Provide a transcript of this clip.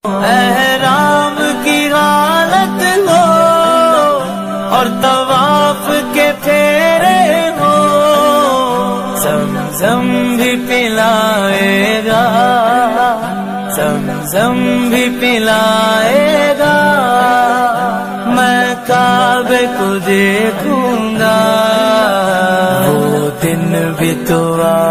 एहराम की हालत हो और तवाफ के फेरे हो, ज़मज़म भी पिलाएगा, ज़मज़म भी पिलाएगा। मैं काबे को देखूंगा, वो दिन भी तो